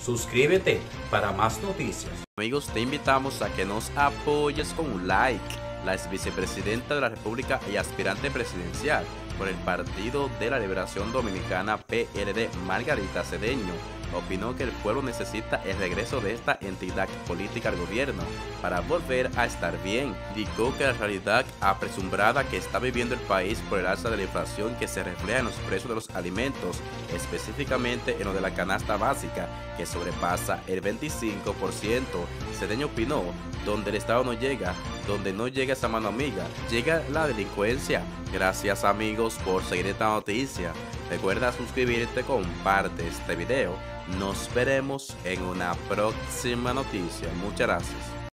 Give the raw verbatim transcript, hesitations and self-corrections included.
Suscríbete para más noticias. Amigos, te invitamos a que nos apoyes con un like. La ex vicepresidenta de la República y aspirante presidencial por el Partido de la Liberación Dominicana P L D, Margarita Cedeño, opinó que el pueblo necesita el regreso de esta entidad política al gobierno para volver a estar bien. Indicó que la realidad apresurada que está viviendo el país por el alza de la inflación que se refleja en los precios de los alimentos, específicamente en lo de la canasta básica, que sobrepasa el veinticinco por ciento. Cedeño opinó: donde el Estado no llega, donde no llega esa mano amiga, llega la delincuencia. Gracias amigos por seguir esta noticia. Recuerda suscribirte, comparte este video. Nos veremos en una próxima noticia. Muchas gracias.